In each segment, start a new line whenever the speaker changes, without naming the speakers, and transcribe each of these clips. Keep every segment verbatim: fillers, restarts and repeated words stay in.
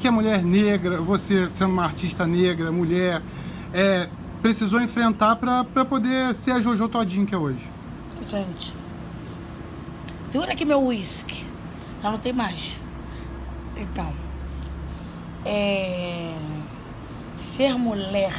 é mulher negra, você sendo uma artista negra, mulher, é, precisou enfrentar para poder ser a Jojo Todinho que é hoje?
Gente, dura aqui meu uísque. Já não tem mais. Então, é... ser mulher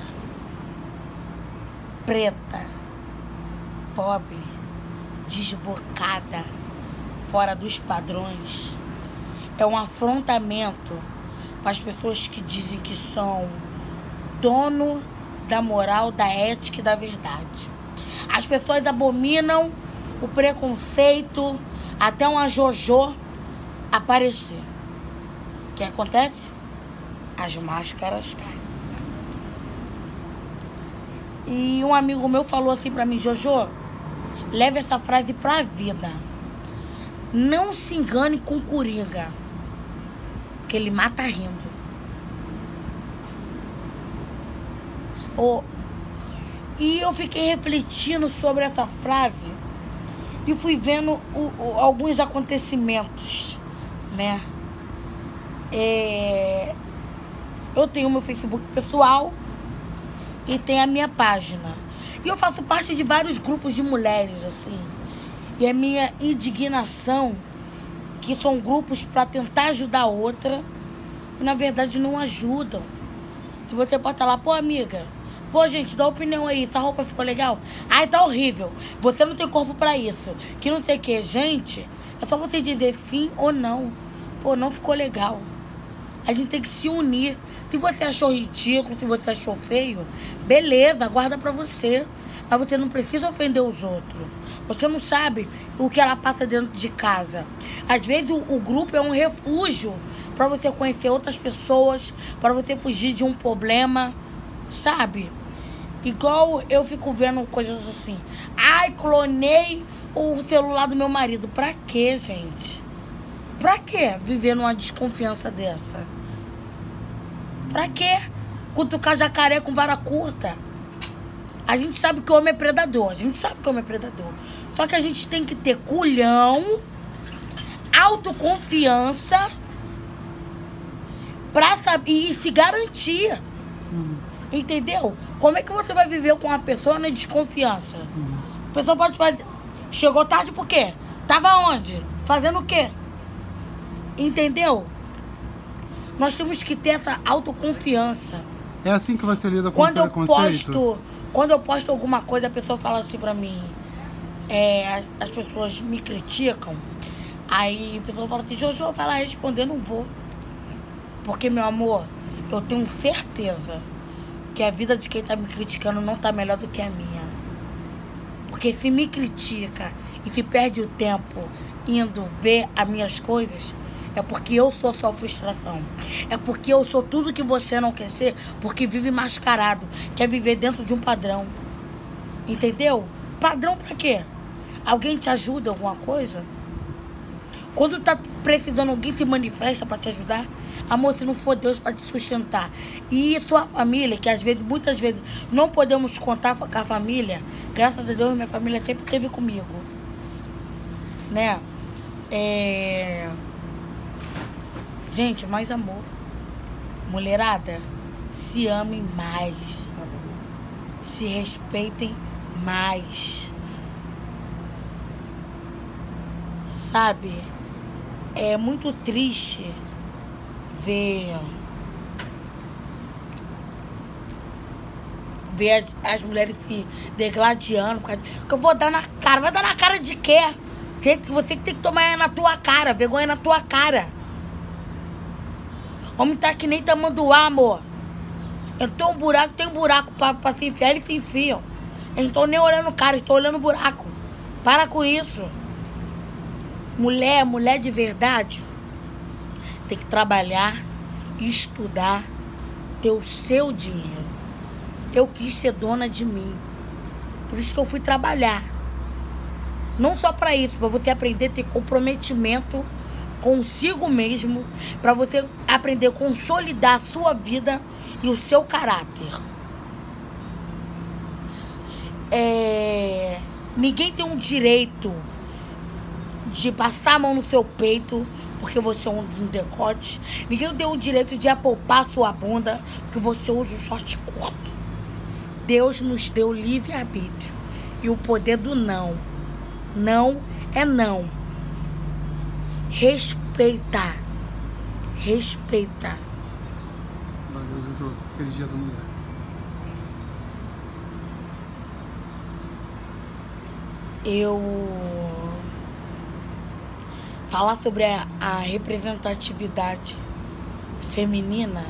preta, pobre, desbocada, fora dos padrões, é um afrontamento para as pessoas que dizem que são dono da moral, da ética e da verdade. As pessoas abominam o preconceito até uma Jojo aparecer. O que acontece? As máscaras caem. E um amigo meu falou assim pra mim: Jojo, leve essa frase pra vida. Não se engane com Coringa, porque ele mata rindo. Oh, e eu fiquei refletindo sobre essa frase e fui vendo o, o, alguns acontecimentos, né? É, eu tenho meu Facebook pessoal e tem a minha página. E eu faço parte de vários grupos de mulheres, assim. E a minha indignação, que são grupos para tentar ajudar a outra, e na verdade não ajudam. Se você bota lá, pô, amiga, pô, gente, dá opinião aí, essa roupa ficou legal? Ai, tá horrível, você não tem corpo pra isso, que não sei o que. Gente, é só você dizer sim ou não. Pô, não ficou legal. A gente tem que se unir. Se você achou ridículo, se você achou feio, beleza, guarda pra você. Mas você não precisa ofender os outros. Você não sabe o que ela passa dentro de casa. Às vezes o, o grupo é um refúgio pra você conhecer outras pessoas, pra você fugir de um problema, sabe? Igual eu fico vendo coisas assim. Ai, clonei o celular do meu marido. Pra quê, gente? Pra quê viver numa desconfiança dessa? Pra quê cutucar jacaré com vara curta? A gente sabe que o homem é predador. A gente sabe que o homem é predador. Só que a gente tem que ter culhão, autoconfiança pra saber e se garantir.
Uhum.
Entendeu? Como é que você vai viver com uma pessoa na desconfiança?
Uhum.
A pessoa pode fazer... Chegou tarde por quê? Tava onde? Fazendo o quê? Entendeu? Nós temos que ter essa autoconfiança.
É assim que você lida com
Quando
o
eu
preconceito?
posto, quando eu posto alguma coisa, a pessoa fala assim pra mim, é, as pessoas me criticam, aí a pessoa fala assim, Jojo, vai lá responder, não vou. Porque, meu amor, eu tenho certeza que a vida de quem tá me criticando não tá melhor do que a minha. Porque se me critica e se perde o tempo indo ver as minhas coisas, é porque eu sou sua frustração. É porque eu sou tudo que você não quer ser, porque vive mascarado, quer viver dentro de um padrão. Entendeu? Padrão pra quê? Alguém te ajuda em alguma coisa? Quando tá precisando, alguém se manifesta pra te ajudar. Amor, se não for Deus pra te sustentar. E sua família, que às vezes, muitas vezes, não podemos contar com a família. Graças a Deus, minha família sempre esteve comigo. Né? É... Gente, mais amor. Mulherada, se amem mais. Se respeitem mais. Sabe? É muito triste ver... Ver as, as mulheres se degladiando. Que eu vou dar na cara. Vai dar na cara de quê? Você que tem que tomar na tua cara. Vergonha na tua cara. Homem tá que nem tamanduá, amor. Entrou um buraco, tem um buraco pra, pra se enfiar, eles se enfiam. Eu não tô nem olhando o cara, estou olhando o buraco. Para com isso. Mulher, mulher de verdade, tem que trabalhar, estudar, ter o seu dinheiro. Eu quis ser dona de mim. Por isso que eu fui trabalhar. Não só pra isso, pra você aprender a ter comprometimento consigo mesmo, para você aprender a consolidar a sua vida e o seu caráter. É... Ninguém tem um direito de passar a mão no seu peito porque você usa um decote. Ninguém deu o direito de apalpar sua bunda porque você usa um short curto. Deus nos deu livre-arbítrio e o poder do não. Não é não. Respeita. Respeita.
Valeu, Jojo. Feliz Dia da Mulher.
Eu... Falar sobre a, a representatividade feminina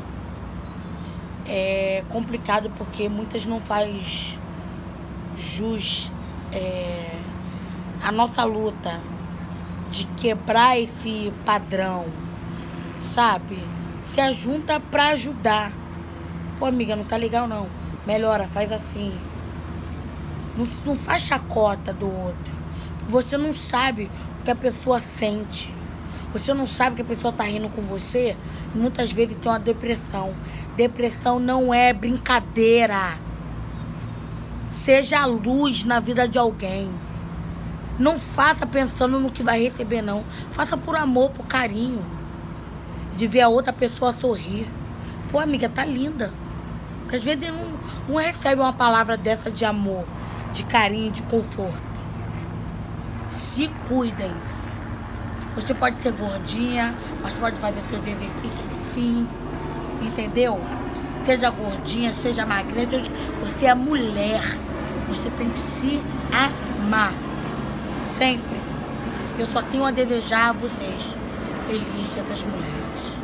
é complicado porque muitas não faz jus é, a nossa luta de quebrar esse padrão, sabe? Se ajunta pra ajudar. Pô, amiga, não tá legal não. Melhora, faz assim. Não, não faz chacota do outro. Você não sabe o que a pessoa sente. Você não sabe que a pessoa tá rindo com você e muitas vezes tem uma depressão. Depressão não é brincadeira. Seja a luz na vida de alguém. Não faça pensando no que vai receber, não. Faça por amor, por carinho. De ver a outra pessoa sorrir. Pô, amiga, tá linda. Porque às vezes não, não recebe uma palavra dessa de amor, de carinho, de conforto. Se cuidem. Você pode ser gordinha, mas pode fazer seus exercícios sim. Entendeu? Seja gordinha, seja magrinha, seja... você é mulher. Você tem que se amar. Sempre. Eu só tenho a desejar a vocês. Feliz Dia das Mulheres.